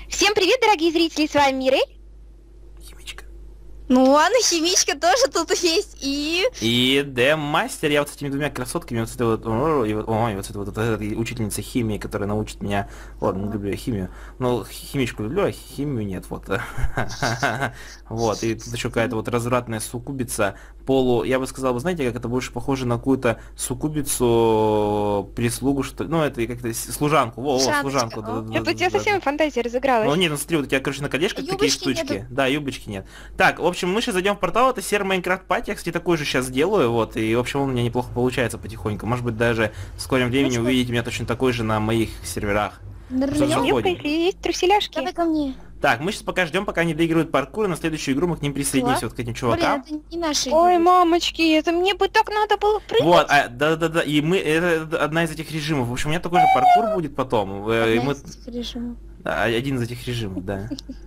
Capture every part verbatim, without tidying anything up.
Всем привет, дорогие зрители, с вами Мирель. Химичка. Ну ладно, химичка тоже тут есть, и... И Д-мастер, я вот с этими двумя красотками, вот с этой вот, о, и вот, ой, вот с этой вот, вот этой учительницей химии, которая научит меня, ладно, не люблю я химию, но химичку люблю, а химию нет, вот. Вот, и тут еще какая-то вот развратная суккубица, полу, я бы сказал, вы знаете, как это больше похоже на какую-то суккубицу, прислугу, что ли, ну, это как-то служанку, во, во, служанку. Это у тебя совсем фантазия разыгралась. Ну, нет, ну смотри, вот у тебя, короче, на колешках такие штучки. Да, юбочки нет. Так, в общем, мы сейчас зайдем в портал, это серый Майнкрафт пати, я, кстати, такой же сейчас делаю, вот, и, в общем, он у меня неплохо получается потихоньку. Может быть, даже в скором времени ну, увидите меня точно такой же на моих серверах. Юбка, если есть труселяшки. Давай ко мне. Так, мы сейчас пока ждем, пока они доигрывают паркур, и на следующую игру мы к ним присоединимся, вот к этим чувакам. Блин, это не наши. Ой, мамочки, это мне бы так надо было прыгать. Вот, а, да-да-да, и мы, это одна из этих режимов. В общем, у меня такой же паркур будет потом. Одна и мы... из этих режимов. Да, один из этих режимов, да.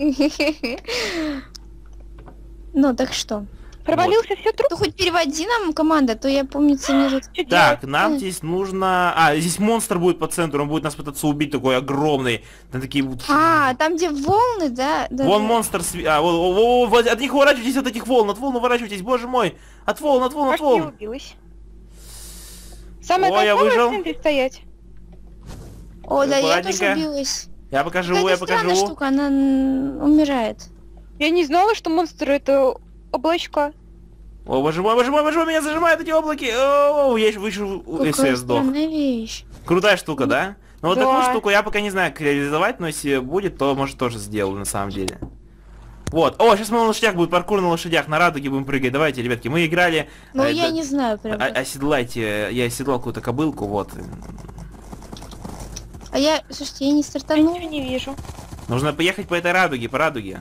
Ну, так что? Провалился все труп. Ты хоть переводи нам команда, то я помню, мне тут... Так, нам здесь нужно... А, здесь монстр будет по центру, он будет нас пытаться убить, такой огромный. Там такие вот... А, там где волны, да? да Вон да. монстр... Сви... А, вот, вот, вот, от них уворачивайтесь, от этих волн, от волн уворачивайтесь, боже мой. От волн, от волн, от волн. Убилась. Самое Ой, я выжил. в центре стоять. О, да, я Аккуратненько. тоже убилась. Я пока живу, я пока странная живу. штука, она м, умирает. Я не знала, что монстр это облачко. О, боже мой, боже мой, боже мой, меня зажимают эти облаки. О, я вышел, если я сдох. Странная вещь. Крутая штука, да? Ну вот Да. такую штуку я пока не знаю, как реализовать, но если будет, то может тоже сделаю на самом деле. Вот. О, сейчас мы на лошадях будет паркур на лошадях, на радуге будем прыгать. Давайте, ребятки, мы играли. Ну, э, я да- не знаю прям. о- Оседлайте, я оседлал какую-то кобылку, вот. А я, слушайте, я не Я стартанул. ничего не вижу. Нужно поехать по этой радуге, по радуге.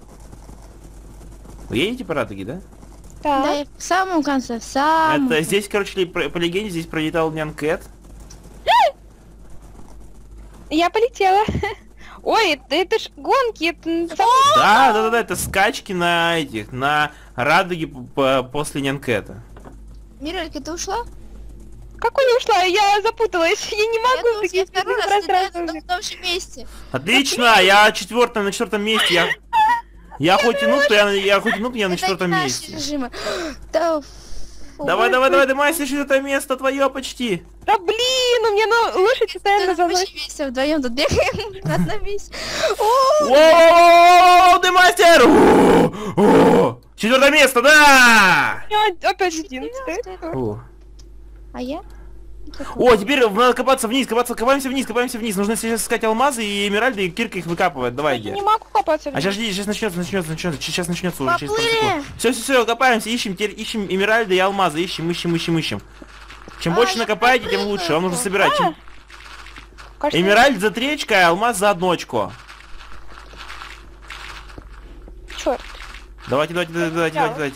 Вы едете по радуге, да? Да. Да, я в самом конце, в самом... Это здесь, короче, ли- по, по легенде, здесь пролетал Нянкэт. Я полетела. Ой, это, это ж гонки, это н- сам- Да, да, да, да, это скачки на этих, на радуге п- п- после Нянкэта. Мирелька, ты ушла? Как не ушла? Я запуталась. Я не Я могу думала, такие я второй раз пространства. летаю в том же месте. Отлично, я четвертом, на четвертом месте, я... Я хоть и нуб, то я, я хоть и нуб, я на Это четвертом не наши месте. режимы. Да, фу. Давай, давай, давай, ты мастер, четвертое место твое почти. Да блин, у меня на лошадь постоянно Мы заносит. вместе вдвоем тут бегаем на одном месте. О, Воу, ты мастер! О, о, четвертое место, да! Я опять одиннадцатый. О. А я? О, теперь надо копаться вниз, копаться, копаемся вниз, копаемся вниз. Нужно сейчас искать алмазы, и Эмеральды, и Кирка их выкапывает. Давай, Я иди. не могу копаться. А сейчас жди, сейчас начнется, начнется, начнется, сейчас начнется уже через пару Поплыли! секунд. Все, все, все, копаемся, ищем, теперь ищем Эмеральды и алмазы, ищем, ищем, ищем, ищем. Чем А, больше я накопаете, тем поплыла. лучше. Вам нужно собирать. Чем... Кажется, Эмеральд за три очка, а алмаз за одну очко. Черт. Давайте, давайте, давайте, давайте, давайте, давайте.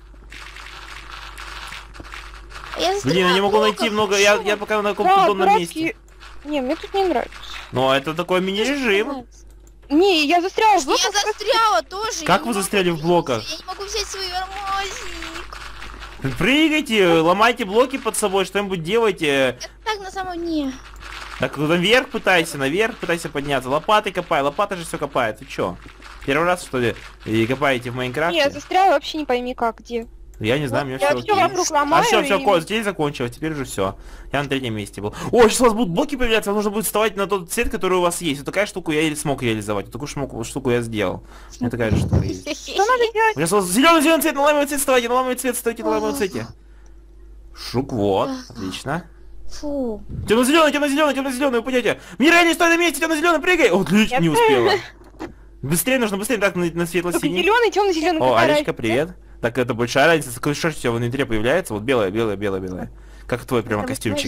Я Блин, я не могу найти много, я, я пока на каком-то Да, удобном месте. дурацкие- Не, мне тут не нравится. Но это такой мини-режим. Не, я застряла в Я блоках. застряла тоже. Как я вы не застряли могу в блоках? двигаться, Я не могу взять свой алмазик. Прыгайте, ломайте блоки под собой, что-нибудь делайте. Я так на самом дне. Так, наверх пытайся, наверх пытайся подняться. Лопатой копай, лопата же все копает. Ты чё? Первый раз, что ли, и копаете в Не, я Майнкрафте? застряла вообще не пойми как, где. Я не знаю, у меня Я все все окей. вокруг А ломаю. все, все, и- здесь закончилось, теперь уже все. Я на третьем месте был. О, сейчас у вас будут блоки появляться, вам нужно будет вставать на тот цвет, который у вас есть. Вот такая штука я или смог реализовать, вот такую шмоку- штуку я сделал. У меня такая же штука есть. Что надо делать? Сейчас у вас зеленый, зеленый цвет, на ламовый цвет вставайте, на ламовый цвет вставайте, на ламовый цвете. Шук, вот, отлично. Фу. Темно-зеленый, темно-зеленый, темно-зеленый, упадете. Мирай, не стой на месте, темно-зеленый, прыгай! О, отлично, не успела. Быстрее нужно, быстрее, так, на, на светло-синий. Зеленый, темно-зеленый. О, Алечка, привет. Так, это большая разница, какой шерсть у тебя в инвентаре появляется? Вот белая, белая, белая, белая. Как твой прямо костюмчик.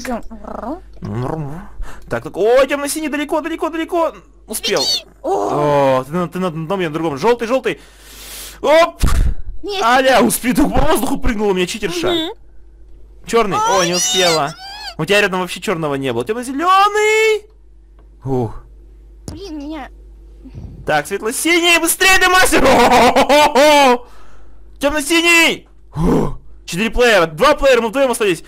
Так, так, о, темно-синий, далеко, далеко, далеко. Успел. О, ты, на- ты на одном, я на другом. Желтый, желтый. Оп! Вместе. Аля, успел, так по воздуху прыгнула у меня читерша. Черный, о, не успела. У тебя рядом вообще черного не было. Темно-зеленый. Ух. Блин, меня... Так, светло-синий, быстрее, ты мастер! Темно-синий! Четыре плеера, два плеера, мы вдвоем остались.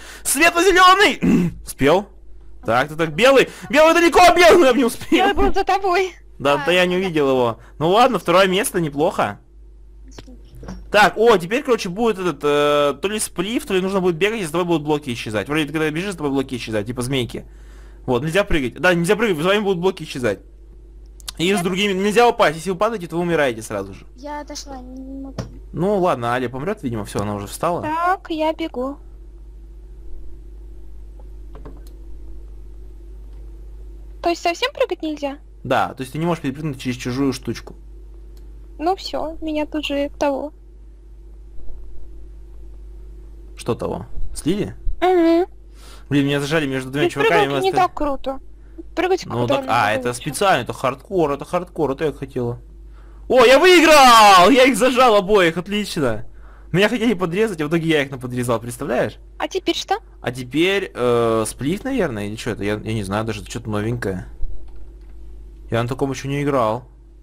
Светло-зеленый! Успел. Так, ты так, белый. Белый далеко, белый, я бы не успел. Я был за тобой. Да, Да, да я не да. увидел его. Ну ладно, второе место, неплохо. Так, о, теперь, короче, будет этот, э, то ли сплив, то ли нужно будет бегать, и с тобой будут блоки исчезать. Вроде ты когда бежишь, с тобой блоки исчезают, типа змейки. Вот, нельзя прыгать. Да, нельзя прыгать, с вами будут блоки исчезать. И с другими нельзя упасть, если вы падаете, то вы умираете сразу же. Я отошла, не не могу. Ну ладно, Аля помрет, видимо, все, она уже встала. Так, я бегу. То есть совсем прыгать нельзя? Да, то есть ты не можешь перепрыгнуть через чужую штучку. Ну все, меня тут же того. Что того? Слили? Угу. Блин, меня зажали между двумя Ведь чуваками. прыгать не оста- так круто. Прыгать Ну круто. так, а, это специально, это хардкор, это хардкор, это я хотела. О, я выиграл! Я их зажал обоих, отлично. Меня хотели подрезать, а в итоге я их наподрезал, представляешь? А теперь что? А теперь э, сплит, наверное, или что это? Я, я не знаю, даже это что-то новенькое. Я на таком еще не играл.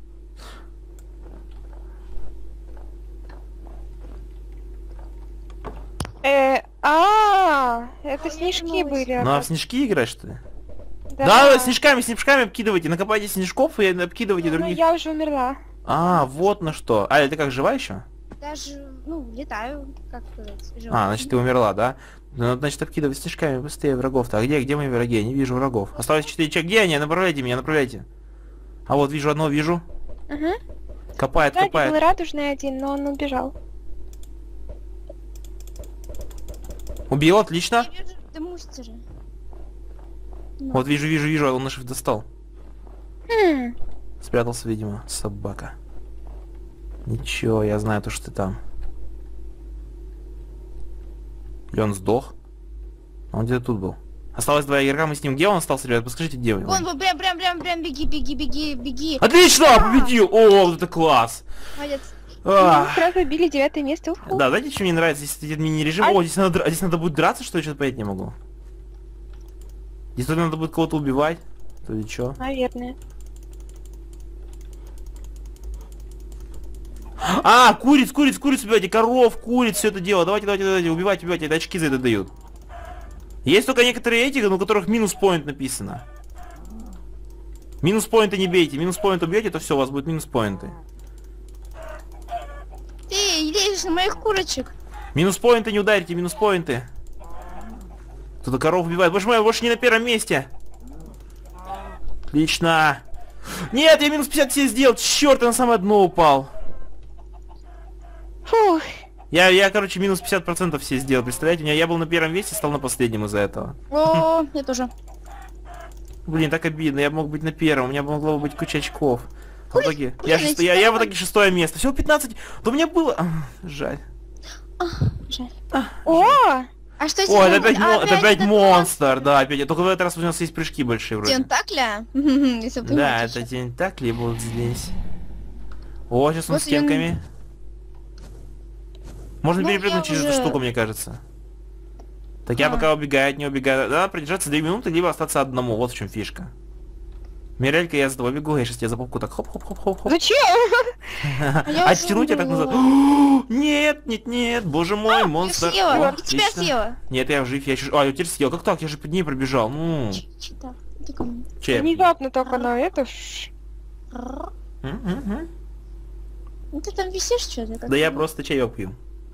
Э, а, это я снежки вернулась. были. Ну а в снежки играешь ты? Да, Да, снежками, снежками обкидывайте, накопайте снежков и обкидывайте Ну, других. я уже умерла. А, вот на что. А, ты как, жива еще? Даже, ну, летаю, как сказать, живу. А, значит ты умерла, да? Ну, надо, значит, обкидывать снежками быстрее врагов-то. А где, где мои враги? Я не вижу врагов. Осталось четыре человека. Где они? Направляйте меня, направляйте. А вот вижу одного, вижу. Угу. Копает, Сзади был копает. радужный один, но он убежал. Убил, отлично. Я вижу, да мустеры. Ну, Вот вижу, вижу, вижу, он наш достал. Хм. Спрятался, видимо, собака. Ничего, я знаю то, что ты там. Или он сдох? А он где-то тут был. Осталось два игрока, мы с ним. Где он остался, ребят? Подскажите, где он? Вон, вон, прям, прям, прям, прям, беги, беги, беги, беги. Отлично, победил! О, вот это класс! Молодец. Ну, Ах. сразу убили девятое место. Уху. Да, знаете, что мне нравится? Здесь этот мини-режим. А- О, здесь надо, дра- здесь надо будет драться, что я что-то понять не могу. Здесь то ли надо будет кого-то убивать, то ли что. Наверное. А, куриц, куриц, куриц убивайте, коров, куриц, все это дело. Давайте, давайте, давайте, убивайте, убивайте, это очки за это дают. Есть только некоторые эти, у которых минус поинт написано. Минус поинты не бейте, минус поинт убьете, то все, у вас будет минус поинты. Ты лезешь на моих курочек. Минус поинты не ударите, минус поинты. Кто-то коров убивает. Боже мой, я больше не на первом месте. Отлично. Нет, я минус пятьдесят все сделал. Черт, я на самое дно упал. Фух. Я, я, короче, минус пятьдесят процентов все сделал. Представляете, у меня я был на первом месте, стал на последнем из-за этого. О, я тоже. Блин, так обидно, я мог быть на первом, у меня могло быть куча очков. А в итоге, блин, я, я шесто- я, я в второй. итоге шестое место. Всего пятнадцать. Да у меня было... Ах, жаль. Жаль. О, А что О, это тебе опять, будет? мо- А, это опять этот монстр, да, опять. Только в этот раз у нас есть прыжки большие вроде. Тентакля? Если вы Да, понимаете. это тентакли будут здесь. О, сейчас он Вот с стенками. Можно Ну, перепрыгнуть я через эту уже- штуку, мне кажется. Так я А. пока убегает, не убегает. Да, продержаться две минуты, либо остаться одному. Вот в чем фишка. Мирелька, я за тобой бегу, я сейчас тебя за попку так хоп-хоп-хоп-хоп-хоп. зачем? я Оттянуть я уже так назад. убила. Нет, нет, нет, боже мой, Я монстр. съела, О, я тебя отлично. съела. Нет, я жив, я еще... А, я теперь съел. Как так? Я же под ней пробежал. Ну, Чё-то. Ты ко мне. че я... Внезапно только на это. ш- Рррр. М, м, м. Ну ты там висишь что-то? Да я просто чаек пью.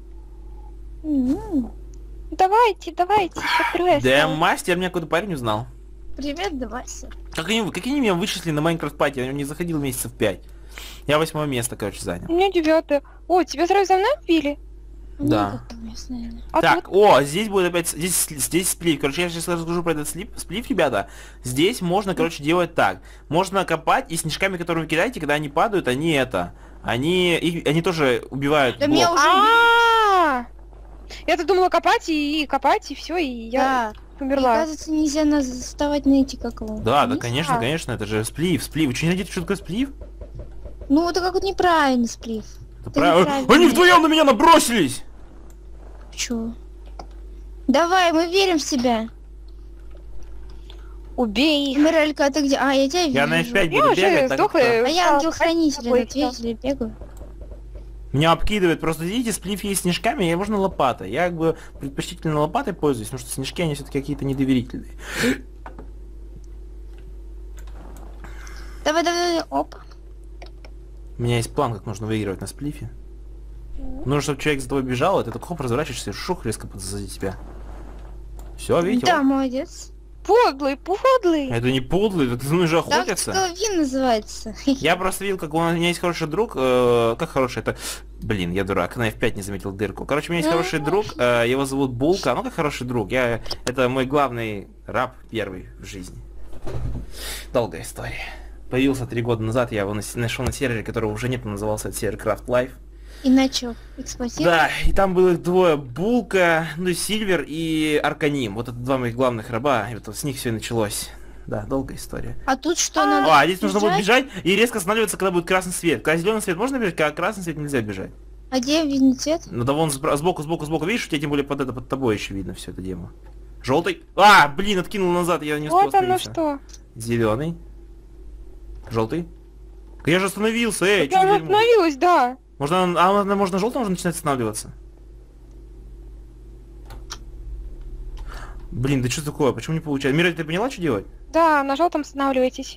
М-м. Давайте, давайте, еще первое. Да, осталось. мастер меня какой-то парень узнал. Привет, давайся. Как они, как они меня вычислили на Майнкрафт пати? Я не заходил месяцев пять. Я восьмое место, короче, занял. У меня девятое. О, тебя сразу за мной вбили? Да. Ну, как там ясно, наверное. А Так, тут? о, здесь будет опять, здесь, сли- здесь сплив. Короче, я сейчас расскажу про этот слип, сплив, ребята. Здесь можно, короче, делать так. Можно копать, и снежками, которые вы кидаете, когда они падают, они это, они, их- они тоже убивают Да блок. меня уже А, я-то думала копать и, и копать и все, и я Да. И, умерла. оказывается, нельзя нас заставать на эти как его. Да, да, вниз. конечно, А. конечно, это же сплив, сплив. Вы что, не знаете, что такое сплив? Ну, это как вот неправильный сплив. Это Ты правильно. неправильно. Они вдвоем на меня набросились! Чё? Давай, мы верим в себя. Убей их. Мирелька, а ты где? А, я тебя вижу. Я на эф пять Я буду уже бегать, так сдохла. как-то- А я А, ангел-хранитель, ой, этот, видите ли, бегаю. Меня обкидывает, просто видите, сплив есть снежками, и можно лопатой. Я как бы предпочтительно лопатой пользуюсь, потому что снежки, они все-таки какие-то недоверительные. Давай, давай, давай, оп. У меня есть план, как нужно выигрывать на сплифе. Нужно, чтобы человек за тобой бежал, а ты так хоп, разворачиваешься и шух, резко позади тебя. Все, видите? Да, вот. молодец. Подлый, подлый. Это не подлый, это за мной же Так охотятся. Головин называется. Я просто видел, как у меня есть хороший друг, э, как хороший, это... Блин, я дурак, на эф пять не заметил дырку. Короче, у меня есть хороший друг, э, его зовут Булка, ну как хороший друг, я... это мой главный раб первый в жизни. Долгая история. Появился три года назад, я его нас- нашел на сервере, которого уже нет, он назывался это сервер Craft Life. И начал эксплуатировать. Да, и там было их двое, Булка, ну Сильвер и Арканим. Вот это два моих главных раба, и вот с них все и началось. Да, долгая история. А тут что надо? А, здесь нужно будет бежать и резко останавливаться, когда будет красный свет. Когда зеленый свет можно бежать, когда красный свет нельзя бежать. А где видно цвет? Ну да вон сбра- сбоку, сбоку, сбоку, видишь, у тебя тем более под это, под тобой еще видно все это дело. Желтый. А, блин, откинул назад, я не успел Вот оно остановиться. что. Зеленый. Желтый. Я же остановился, эй, Я что уже за дерьмо? остановилась, да. Можно, а можно, можно желтым уже начинать останавливаться? Блин, да что такое? Почему не получается? Мира, ты поняла, что делать? Да, на желтом останавливайтесь.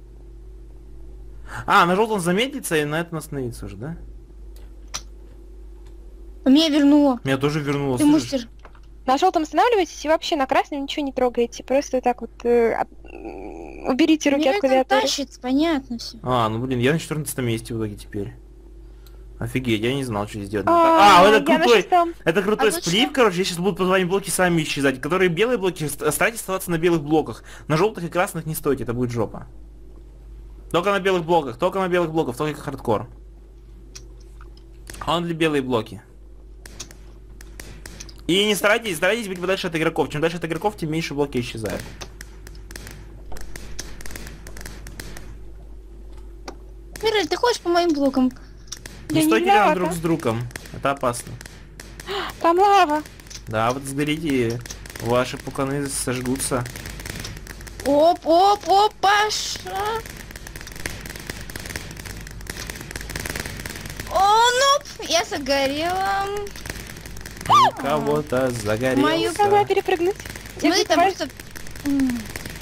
А, на желтом замедлиться и на этом остановиться уже, да? А меня вернуло. Меня тоже вернуло. Ты слышишь? мастер. На желтом останавливайтесь и вообще на красном ничего не трогайте. Просто так вот э, от- м, уберите руки Меня от там клавиатуры. тащит, понятно все. А, ну блин, я на четырнадцатом месте в итоге теперь. Офигеть, я не знал, что сделать. А, А, вот это я на крутой, шестом. это крутой А тут сплив, что? короче, я сейчас буду по твоим блоки сами исчезать. Которые белые блоки, ст- старайтесь оставаться на белых блоках. На желтых и красных не стойте, это будет жопа. Только на белых блоках, только на белых блоках, только хардкор. Он для белые блоки. И не старайтесь, старайтесь быть подальше от игроков. Чем дальше от игроков, тем меньше блоки исчезают. Мирель, ты ходишь по моим блокам? Я Не не стойте рядом виновата. друг с другом. Это опасно. Там лава. Да, вот сгорите, ваши пуканы сожгутся. Оп, оп, оп, Паша. О, ну, я загорела. У кого-то загорелся. Мою Могла перепрыгнуть. Ну Держи, это давай. просто... М,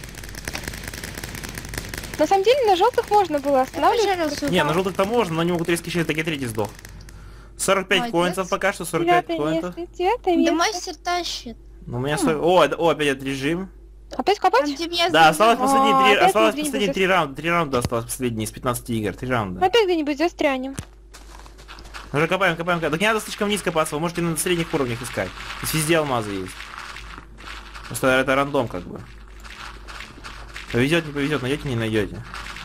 На самом деле на желтых можно было останавливаться. пожалуйста, Не, на желтых-то можно, но они могут резко исчезнуть, так я третий сдох. сорок пять Молодец. коинцев пока что, сорок пять Девятое коинцев. место, девятое Да место. мастер тащит. Ну, у меня сорок... О, это- о, опять этот режим. Опять Там, копать? где меня Да, осталось забило. последние О, три, опять осталось где-нибудь последние зас- три раунда. Три раунда осталось последние из пятнадцати игр. Три раунда. Опять где-нибудь застрянем. Уже копаем, копаем, копаем. Так не надо слишком вниз копаться, вы можете на средних уровнях искать. Здесь везде алмазы есть. Просто это рандом как бы. Повезет, не повезет, найдете, не найдете.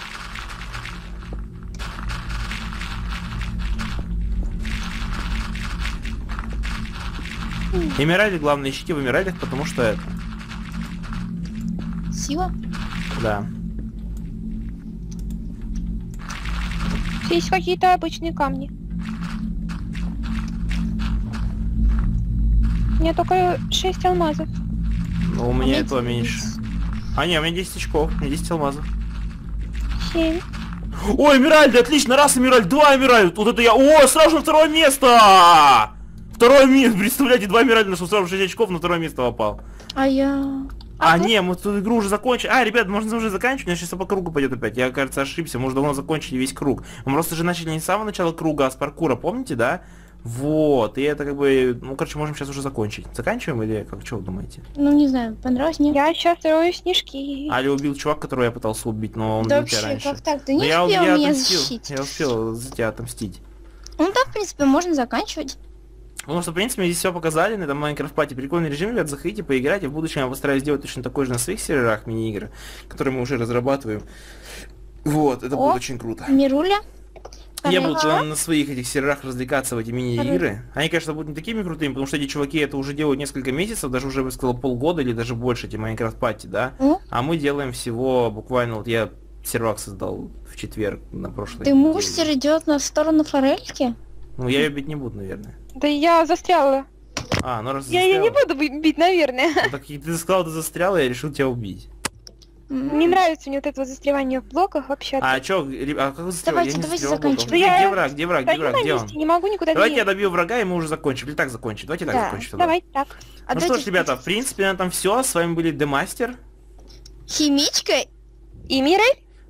Эмирали, главное, ищите в Эмиралях, потому что это... Сила? Да. Есть какие-то обычные камни. У меня только шесть алмазов. Но у А меня мне этого меньше. А не, у меня десять очков, у меня десять алмазов. семь. О, Эмиральд, отлично, раз Эмиральд, два Эмиральд. Вот это я... О, сразу же второе место! Второе место, представляете, два Эмиральда, нашел сразу шесть очков, на второе место попал. А я... А, Ага. не, мы тут игру уже закончили. А, ребят, можно уже заканчивать, у меня сейчас по кругу пойдет опять. Я, кажется, ошибся, мы уже давно закончили весь круг. Мы просто же начали не с самого начала круга, а с паркура, помните, да? Вот, и это как бы, ну, короче, можем сейчас уже закончить. Заканчиваем или как, что вы думаете? Ну, не знаю, понравилось мне? Я сейчас строю снежки. Али убил чувак, которого я пытался убить, но он Да убил тебя вообще, раньше. как так? Ты Но не я, успел я меня отомстил, защитить. я успел за тебя отомстить. Ну да, в принципе, можно заканчивать. Потому что, в принципе, здесь все показали, на этом Minecraft Party прикольный режим, ребят, заходите, поиграйте. В будущем я постараюсь сделать точно такой же на своих серверах мини-игры, которые мы уже разрабатываем. Вот, это О, будет очень круто. Мируля. Я Ага. буду на, на своих этих серверах развлекаться в эти мини-игры. Они, конечно, будут не такими крутыми, потому что эти чуваки это уже делают несколько месяцев, даже уже, я бы сказал, полгода или даже больше, эти Minecraft Party, да? О, А мы делаем всего буквально, вот я сервак создал в четверг на прошлой ты неделе. мастер идет на сторону форельки? Ну, я ее бить не буду, наверное. Да я застряла. А, ну раз Я ее не застряла. буду би- бить, наверное. Ну, так и ты сказал, ты застрял, я решил тебя убить. М. Не нравится мне вот это вот застревание в блоках вообще. А чё, ре- а как вы застрял? Давайте, Я не давайте застрял в блоках. заканчивать. Где, Да где я враг, где враг, где Стою враг, на где он? месте, не могу никуда Давайте я двинуться. добью врага, и мы уже закончим. Или так закончим. Давайте так Да, закончим. тогда. давай так. А Ну что ж, дайте ребята, в включить. принципе, на этом все. С вами были Демастер. Химичка? И Мирель?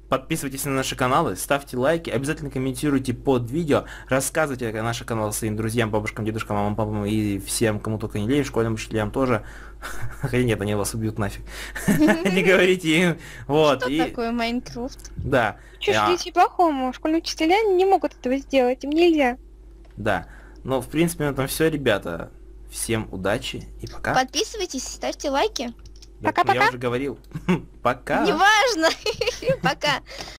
Подписывайтесь на наши каналы, ставьте лайки, обязательно комментируйте под видео, рассказывайте о наших каналах своим друзьям, бабушкам, дедушкам, мамам, папам и всем, кому только не лень, школьным учителям тоже. Хотя нет, они вас убьют нафиг. Не говорите им. Вот. Что такое Майнкрафт? Да. Чё ж здесь плохому? Школьные учителя не могут этого сделать, им нельзя. Да. Ну, в принципе, на этом все, ребята. Всем удачи и пока. Подписывайтесь, ставьте лайки. Я, Пока-пока. я уже говорил. Пока. Неважно. Пока.